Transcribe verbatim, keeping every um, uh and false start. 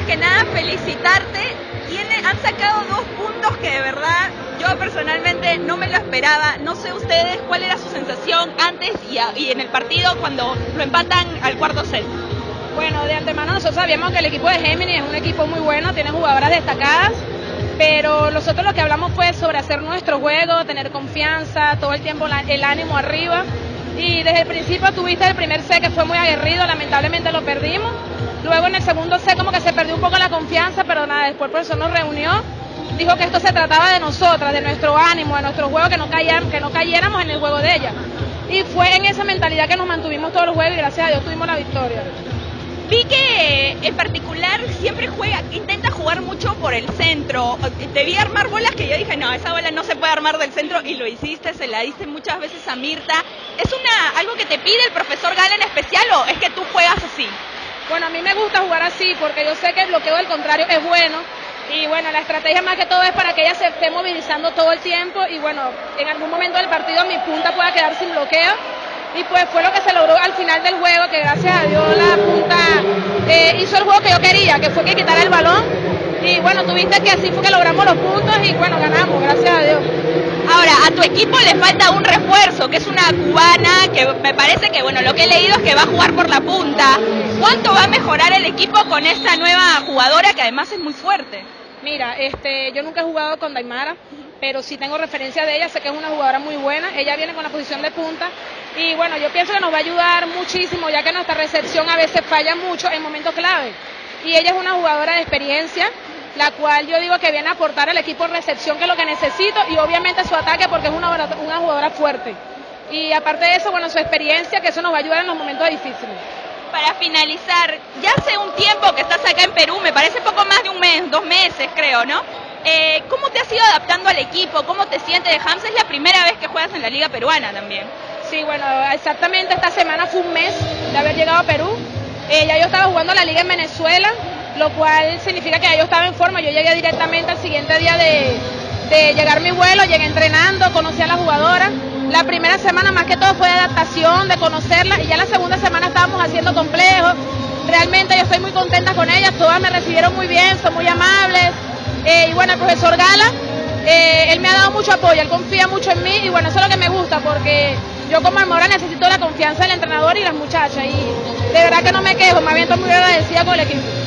que nada felicitarte. Tiene, han sacado dos puntos que de verdad yo personalmente no me lo esperaba. No sé ustedes cuál era su sensación antes y, a, y en el partido cuando lo empatan al cuarto set. Bueno, de antemano nosotros sabíamos que el equipo de Géminis es un equipo muy bueno, tiene jugadoras destacadas, pero nosotros lo que hablamos fue sobre hacer nuestro juego, tener confianza, todo el tiempo el ánimo arriba. Y desde el principio tuviste el primer set que fue muy aguerrido, lamentablemente lo perdimos. Luego en el segundo set como que se perdió un poco la confianza, pero nada, después el profesor nos reunió, dijo que esto se trataba de nosotras, de nuestro ánimo, de nuestro juego, que no cayéramos, que no cayéramos en el juego de ella. Y fue en esa mentalidad que nos mantuvimos todos los juegos y gracias a Dios tuvimos la victoria. Vi que en particular siempre juega, intenta jugar mucho por el centro. Te vi armar bolas que yo dije, no, esa bola no se puede armar del centro, y lo hiciste, se la diste muchas veces a Mirta. ¿Es una algo que te pide el profesor Gala en especial o es que tú juegas así? Bueno, a mí me gusta jugar así porque yo sé que el bloqueo del contrario es bueno. Y bueno, la estrategia más que todo es para que ella se esté movilizando todo el tiempo y bueno, en algún momento del partido mi punta pueda quedar sin bloqueo. Y pues fue lo que se logró al final del juego, que gracias a Dios la punta eh, hizo el juego que yo quería, que fue que quitara el balón. Y bueno, tuviste que así fue que logramos los puntos y bueno, ganamos, gracias a Dios. Ahora, a tu equipo le falta un refuerzo, que es una cubana, que me parece que, bueno, lo que he leído es que va a jugar por la punta. ¿Cuánto va a mejorar el equipo con esta nueva jugadora que además es muy fuerte? Mira, este, yo nunca he jugado con Daimara, pero sí tengo referencia de ella, sé que es una jugadora muy buena, ella viene con la posición de punta y bueno, yo pienso que nos va a ayudar muchísimo ya que nuestra recepción a veces falla mucho en momentos clave y ella es una jugadora de experiencia, la cual yo digo que viene a aportar al equipo recepción, que es lo que necesito, y obviamente su ataque porque es una, una jugadora fuerte y aparte de eso, bueno, su experiencia, que eso nos va a ayudar en los momentos difíciles. Para finalizar, ya hace un tiempo que estás acá en Perú, me parece poco más de un mes, dos meses creo, ¿no? Eh, ¿Cómo te has ido adaptando al equipo? ¿Cómo te sientes de Hams? Es la primera vez que juegas en la Liga Peruana también. Sí, bueno, exactamente esta semana fue un mes de haber llegado a Perú. Eh, ya yo estaba jugando la Liga en Venezuela, lo cual significa que ya yo estaba en forma. Yo llegué directamente al siguiente día de, de llegar mi vuelo, llegué entrenando, conocí a las jugadoras. La primera semana más que todo fue de adaptación, de conocerla, y ya la segunda semana estábamos haciendo complejos. Realmente yo estoy muy contenta con ellas, todas me recibieron muy bien, son muy amables. Eh, y bueno, el profesor Gala, eh, él me ha dado mucho apoyo, él confía mucho en mí y bueno, eso es lo que me gusta porque yo como Almora necesito la confianza del entrenador y las muchachas y de verdad que no me quejo, más bien estoy muy agradecida con el equipo.